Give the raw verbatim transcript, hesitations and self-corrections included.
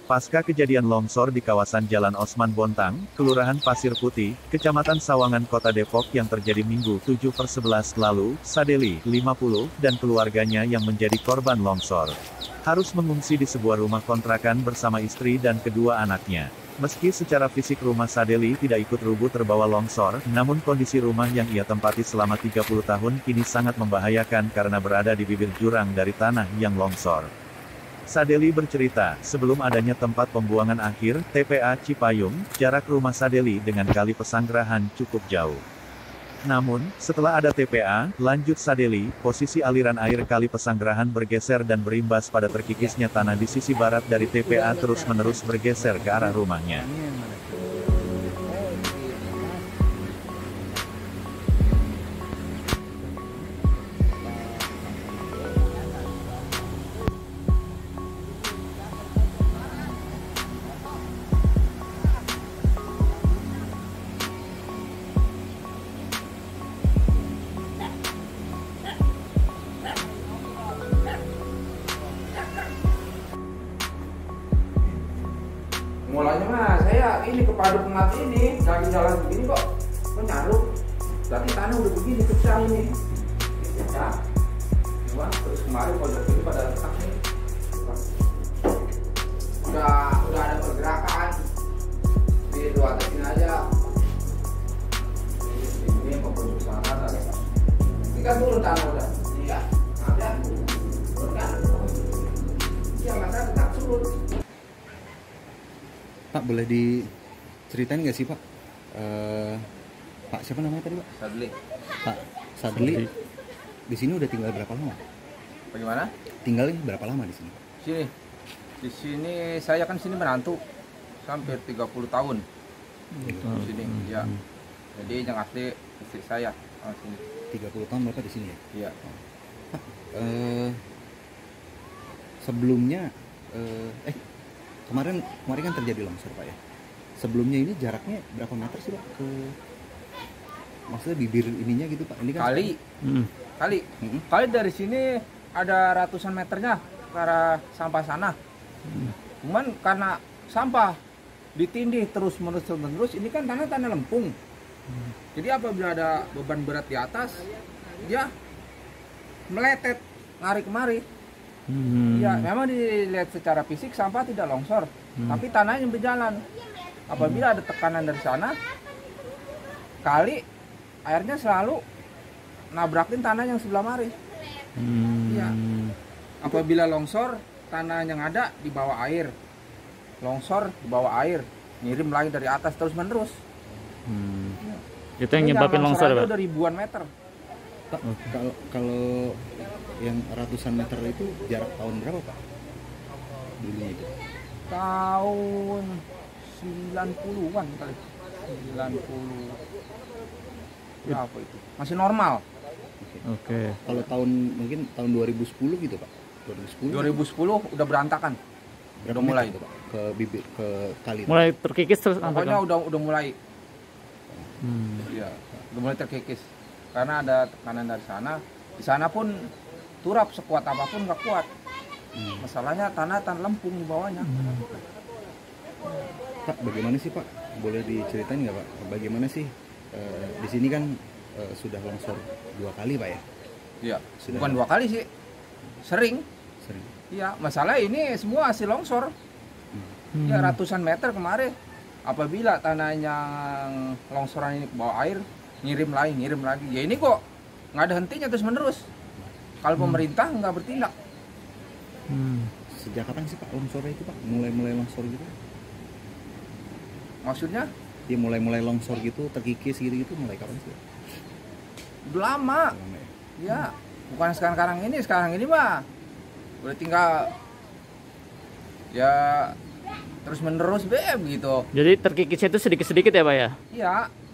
Pasca kejadian longsor di kawasan Jalan Osman Bontang, Kelurahan Pasir Putih, Kecamatan Sawangan Kota Depok yang terjadi Minggu tujuh per sebelas lalu, Sadeli, lima puluh, dan keluarganya yang menjadi korban longsor, harus mengungsi di sebuah rumah kontrakan bersama istri dan kedua anaknya. Meski secara fisik rumah Sadeli tidak ikut rubuh terbawa longsor, namun kondisi rumah yang ia tempati selama tiga puluh tahun kini sangat membahayakan karena berada di bibir jurang dari tanah yang longsor. Sadeli bercerita, sebelum adanya tempat pembuangan akhir, T P A Cipayung, jarak rumah Sadeli dengan Kali Pesanggerahan cukup jauh. Namun, setelah ada T P A, lanjut Sadeli, posisi aliran air Kali Pesanggerahan bergeser dan berimbas pada terkikisnya tanah di sisi barat dari T P A terus-menerus bergeser ke arah rumahnya. Mulanya mah saya ini kepada pengat ini lagi jalan begini kok menyaruk, berarti tanah udah begini pecah ini, pecah. Wah, terus kemarin pojok ini pada retak nih, udah udah ada pergerakan di dua atas ini aja. Ini apa pojok sana ada, ini kan turun tanah udah, iya, ada, turun kan? Iya masa tetap turun. Pak, boleh diceritain nggak sih Pak? Uh, Pak siapa namanya tadi Pak? Sadli. Pak Sadli. Di sini udah tinggal berapa lama? Bagaimana? Tinggalnya berapa lama di sini? Sini. Di sini saya kan sini menantu. Hampir tiga puluh tahun. Hmm. Di sini, hmm. ya. Jadi yang asli istri saya di sini. tiga puluh tahun Bapak di sini ya? Iya. Pak, uh, sebelumnya uh, eh Kemarin kemarin kan terjadi longsor Pak ya. Sebelumnya ini jaraknya berapa meter sih Pak ke maksudnya bibir ininya gitu Pak? Ini kan kali. Hmm. Kali. Hmm. Kali dari sini ada ratusan meternya ke arah sampah sana. Hmm. Cuman karena sampah ditindih terus menerus terus ini kan tanah tanah lempung. Hmm. Jadi apabila ada beban berat di atas, dia meletet ngari kemari. Hmm. Ya, memang dilihat secara fisik sampah tidak longsor, hmm. tapi tanah yang berjalan. Apabila ada tekanan dari sana, kali airnya selalu nabrakin tanah yang sebelah mari. Hmm. Ya. Apabila longsor, tanah yang ada di bawah air. Longsor di bawah air, ngirim lagi dari atas terus menerus. Hmm. Ya. Itu yang nyebabin longsor, Pak? Itu udah ribuan meter. Pak, kalau kalau yang ratusan meter itu jarak tahun berapa Pak? Dulunya itu? Tahun sembilan puluhan kali. sembilan puluh berapa itu? Masih normal. Oke. Okay. Kalau tahun mungkin tahun dua ribu sepuluh gitu Pak? dua ribu sepuluh. dua ribu sepuluh udah berantakan. Berapa udah mulai itu Pak? Ke bibir ke kali. Mulai terkikis terus. Pokoknya udah udah mulai. Hmm. Ya, udah mulai terkikis. Karena ada tekanan dari sana. Di sana pun turap sekuat apapun nggak kuat. Hmm. Masalahnya tanah tanah lempung di bawahnya. Hmm. Pak, bagaimana sih Pak? Boleh diceritain nggak Pak? Bagaimana sih e, di sini kan e, sudah longsor dua kali Pak ya? Iya. Sudah. Bukan dua kali sih, sering. Sering. Iya. Masalah ini semua hasil longsor. Hmm. Ya ratusan meter kemarin. Apabila tanah yang longsoran ini ke bawah air, ngirim lagi, ngirim lagi. Ya ini kok nggak ada hentinya terus menerus. Kalau hmm. pemerintah nggak bertindak. Hmm. Sejak kapan sih Pak longsornya itu Pak? Mulai-mulai longsor gitu? Maksudnya? Ya mulai-mulai longsor gitu, terkikis gitu-gitu mulai kapan sih? Udah lama. Udah lama ya? Ya, bukan sekarang-sekarang ini, sekarang ini mah udah tinggal ya terus menerus B M gitu. Jadi terkikisnya itu sedikit-sedikit ya Pak ya? Iya.